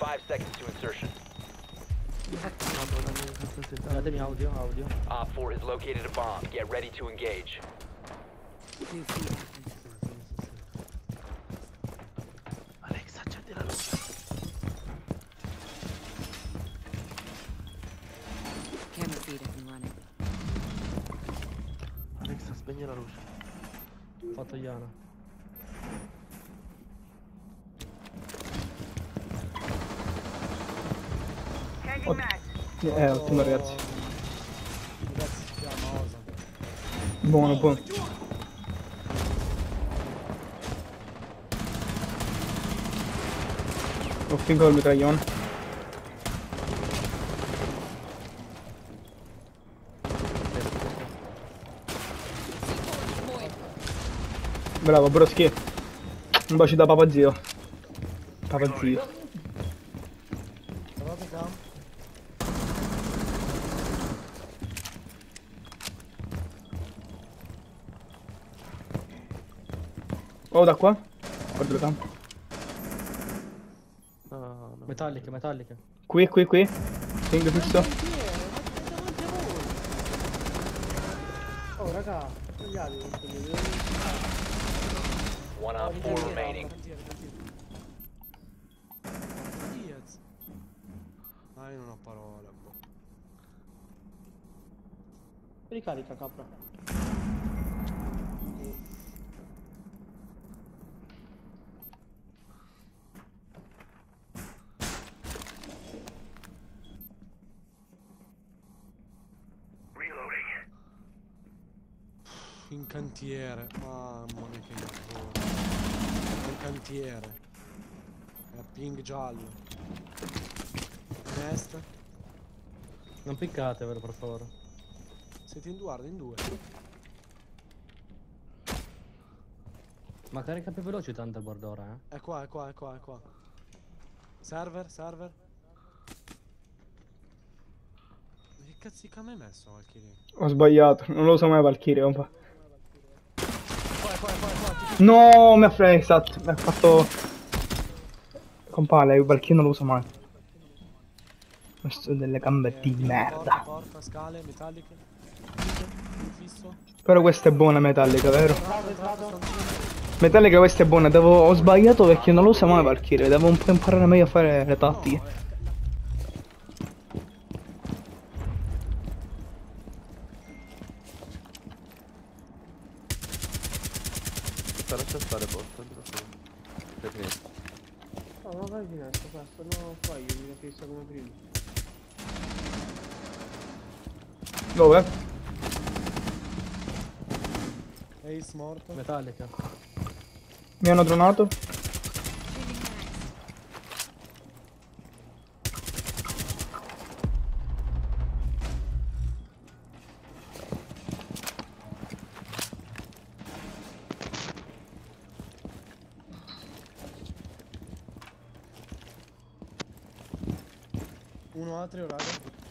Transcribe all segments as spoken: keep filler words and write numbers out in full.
five seconds to insertion. Datemi audio, audio. Op four has located a bomb. Get ready to engage. Alexa, accendi la luce. Camera feed up and running. Alexa, spegni la luce. Ho fatto Iana. Eh, ottimo ragazzi. Ragazzi si chiama Osa. Buono, buono. Ho finito il mitraglione. Bravo, broschi. Un bacio da papà zio. Papà zio. Guardate cam. Oh, da qua? Guarda il campo. No, no. Metalliche, metalliche. Qui, qui, qui. Ping fisso. Oh raga, tagliati. One op four remaining. Ah, io non ho parole. Boh. Ricarica capra. In cantiere, mamma mia che nervoso. In cantiere. È ping giallo. Est. Non piccatevelo per favore. Siete in due, guarda, in due. Ma carica più veloce Thunderbolt ora, eh? È qua, è qua, è qua, è qua. Server, server. Ma che cazzo di cam hai messo, Valkyrie? Ho sbagliato, non lo so mai Valkyrie, compa. Qua, qua, qua, qua. Ti... No, mi ha frenato, esatto, mi ha fatto... Compa, lei Valkyrie non lo uso mai. Questo delle gambe di merda. Porta, porta, scale, metalliche. Fisso. Però questa è buona metallica, vero? Entrato, entrato, stanzino. Metallica questa è buona, devo... ho sbagliato perché non lo uso mai Valkyrie, devo un po' imparare meglio a fare le tattiche. No, eh. Lascia stare posto, perché? No, non vai finestra, questo no, fai io mi fissa come prima. Dove? Ace morto. Metallica. Mi hanno dronato? Uno atrio, raga.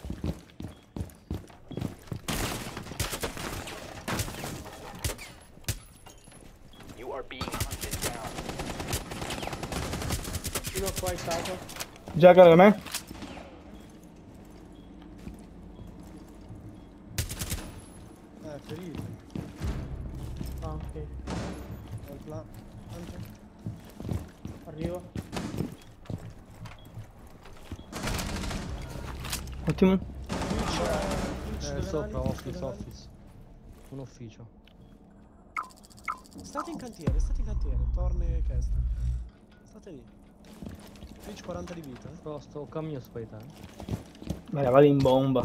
You are being hunted down. Fino a qua è stato. Già che da me? Eh, ferito. Ah, ok. Al plan. Arrivo. Ottimo. Eh, sopra, office, office. Un ufficio. State in cantiere, state in cantiere. Torne e Kest. State lì. Twitch quaranta di vita. Sto, sto cammino spaita. Beh, vado in bomba.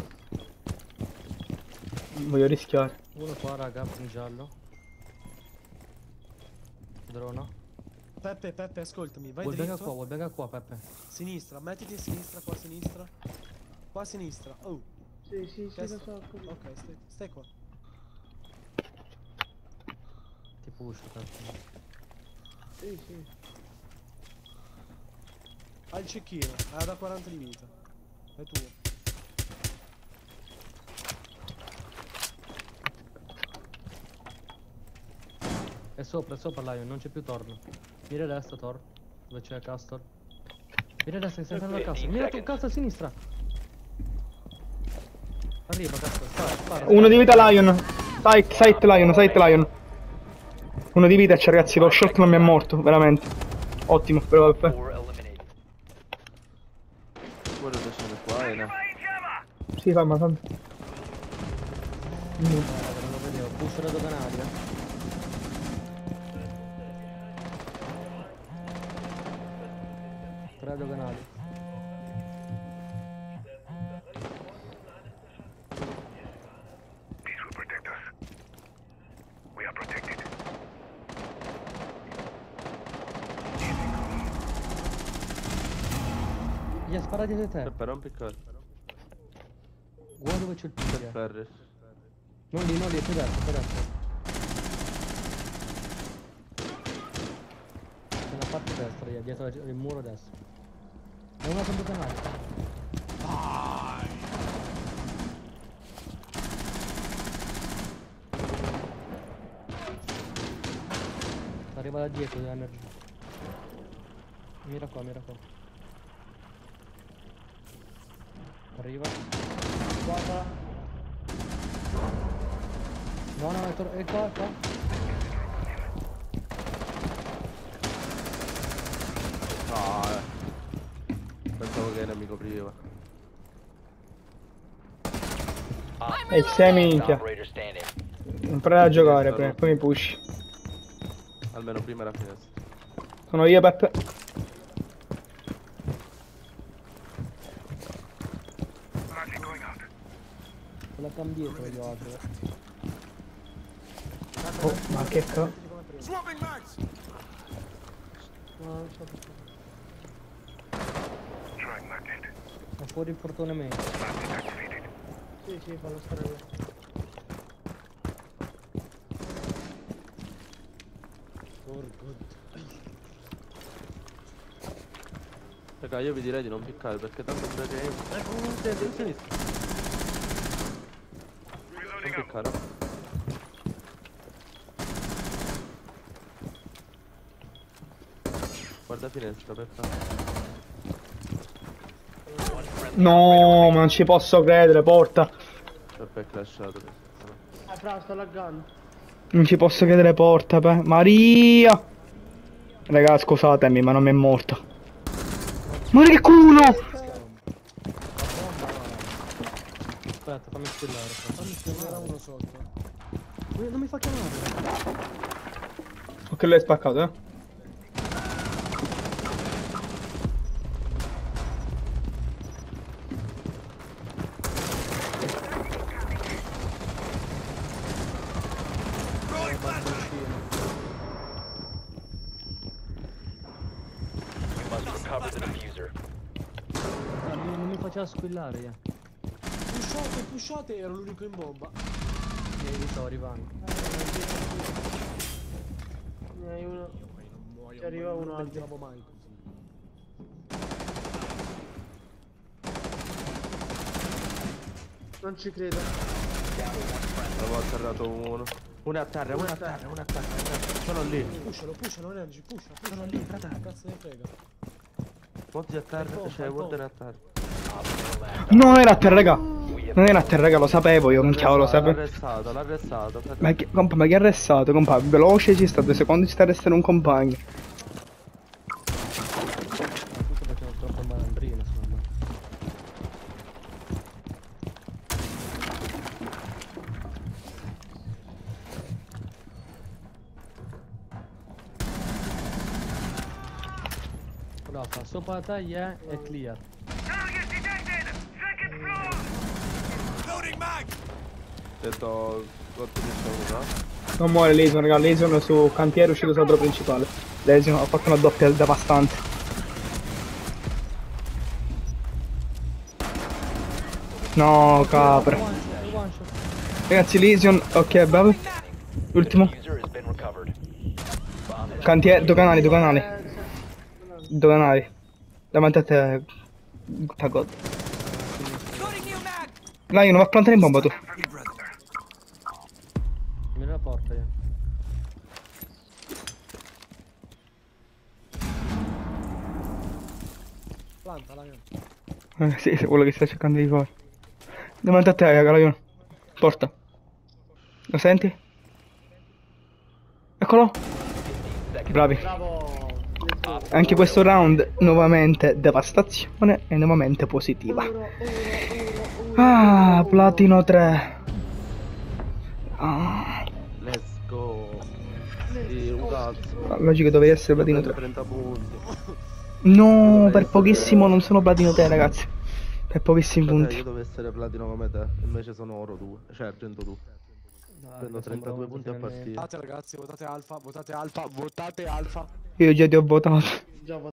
Voglio rischiare. Uno qua, raga, in giallo. Drona. Peppe, Peppe, ascoltami. Vai Wallbanga dritto. qua, wallbanga qua, Peppe. Sinistra, mettiti a sinistra, qua a sinistra. Qua a sinistra. Oh. Sì, sì, sì, Kest. lo so. Ok, stai, stai qua. Ti push, Peppe. Sì, sì. Ha il cecchino, ha da quaranta di vita. È tuo. È sopra, è sopra Lion, non c'è più Torno. Mira a destra, Tor. Dove c'è Castor. Vieni adesso, stai entrando a casa. Vieni tu, casa a sinistra. Arriva, cazzo, spara, spara. Uno di vita Lion. Sight, sight Lion, sight Lion. Uno di vita c'è ragazzi, lo short non mi è morto, veramente. Ottimo, però vabbè. Four eliminated. Quello che sono qua, eh, no. Sì, fammi, fammi. Non lo vedevo, push da doganali, eh. Tre doganali. Gli ha sparati da te. Peppe, non piccare. Guarda dove c'è il piccolo. Ferris. Non lì, non lì, più destra, più destra. Nella parte destra, lì, dietro il muro destra. È una con due canali. Arriva da dietro, l'energy. Mira qua, mira qua. Arriva. Guarda. No, no, è, tor- è qua, qua. No, eh. Pensavo che ne mi copriva. E sei minchia. Operator standing. Non prova a giocare, pre- poi mi push. Almeno prima era finestra. Sono io, Peppe. Quella cam dietro gli altri. Oh, ma che cazzo. No, non so perché. Ma fuori il portone main. Sì, sì, fallo stare lì. For good. Raga, io vi direi di non piccare perché tanto pure che... Ecco, un te, in sinistra. Non piccare. Guarda finestra, Peppe. No, ma non ci posso credere, porta. Peppe è clashato. Ah, bravo, sto laggando. Non ci posso credere, porta, pe. Maria! Raga, scusatemi, ma non mi è morto. Ma che culo! Aspetta, fammi spillare. Fammi spiegare uno sotto. Eh, Non mi fa chiamare. Ok, l'hai spaccato, eh. You must recover the diffuser. Ah, Non non mi faceva squillare, yeah. Pushate, pushate, ero l'unico in bomba. Io li sto arrivando. Ne hai uno. Ma io non muoio. Ci arriva non uno mi altro. tiravo mai così. Non ci credo. Avevo atterrato uno. Uno è a terra, uno è a terra, uno è a terra. Sono lì. Pushalo, pushalo, energy, pusha, pusha. Sono lì, frate. Cazzo ne frega. Monti a terra, pompa, c'è il Warden a terra. No, non era a terra, raga. Non era a terra, raga, lo sapevo io, non cavolo, lo L'ha sapevo. arrestato, l'ha arrestato. frate. Ma che, compa, ma che arrestato, compa? Veloce, ci sta due secondi, ci sta arrestando un compagno. Tutto facciamo troppo malandrino, secondo me. Allora, fa sopra te, yeah, è clear. Detto quanto mi sono, no? Non muore Lesion, raga, Lesion su cantiere è uscito sulla principale. Lesion ha fatto una doppia devastante. No, capra. One shot, one shot. Ragazzi, Lesion, ok, bravo. L'ultimo. Diffuser has been recovered. Bomb has Cantiere, doganali, doganali. Doganali. Davanti a te. Tagod. Lion, va a plantare in bomba tu. Mira la porta, yeah. Planta, Lion. Eh sì, è quello che sta cercando di fare. Davanti a te, raga, Lion. Porta. Lo senti? Eccolo. Bravi. Bravo! Anche questo round nuovamente devastazione e nuovamente positiva. Ah, platino tre. Ah, Let's go. Sì, un cazzo. logico dovevi essere platino tre. trenta punti. No, per pochissimo non sono platino tre, ragazzi. Per pochissimi Cioè, punti. io devo essere platino come te, invece sono oro due, cioè argento due. Dai, Prendo che sono trentadue bravo punti a finalmente. partita. Votate ragazzi, votate alfa, votate alfa, votate alfa. Io già ti ho votato. Già